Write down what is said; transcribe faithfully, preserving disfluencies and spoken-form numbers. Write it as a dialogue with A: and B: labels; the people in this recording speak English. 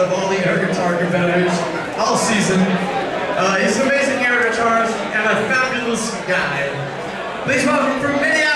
A: of all the air guitar competitors all season. Uh, he's an amazing air guitarist and a fabulous guy. Please welcome from Minneapolis.